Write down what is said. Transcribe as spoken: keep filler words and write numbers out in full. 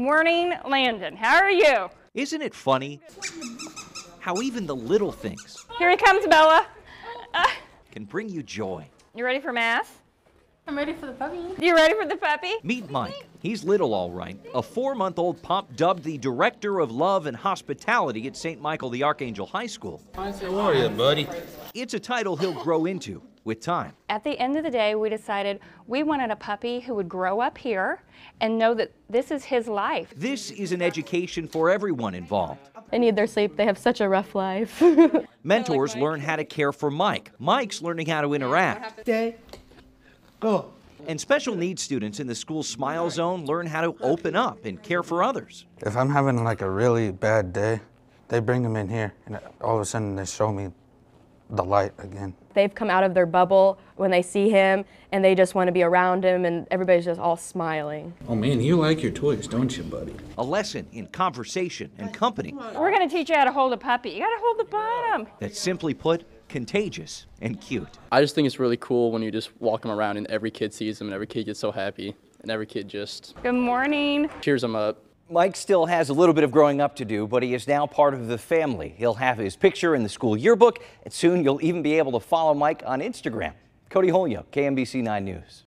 Morning, Landon. How are you? Isn't it funny how even the little things Here he comes, Bella. Uh, can bring you joy? you ready for Mass? I'm ready for the puppy. You ready for the puppy? Meet Mike. He's little, all right. A four-month-old pup dubbed the Director of Love and Hospitality at Saint Michael the Archangel High School. How are you, buddy? It's a title he'll grow into with time. At the end of the day, we decided we wanted a puppy who would grow up here and know that this is his life. This is an education for everyone involved. They need their sleep. They have such a rough life. Mentors learn how to care for Mike. Mike's learning how to interact. Day. Go. And special needs students in the school Smile Zone learn how to open up and care for others. If I'm having like a really bad day, they bring them in here and all of a sudden they show me the light again. They've come out of their bubble when they see him and they just want to be around him and everybody's just all smiling. Oh man, you like your toys, don't you, buddy? A lesson in conversation and company We're going to teach you how to hold a puppy. You got to hold the bottom. that's simply put, contagious and cute. I just think it's really cool when you just walk them around and every kid sees them and every kid gets so happy and every kid just Good morning. cheers them up. Mike still has a little bit of growing up to do, but he is now part of the family. He'll have his picture in the school yearbook, and soon you'll even be able to follow Mike on Instagram. Cody Holyoke, K M B C nine News.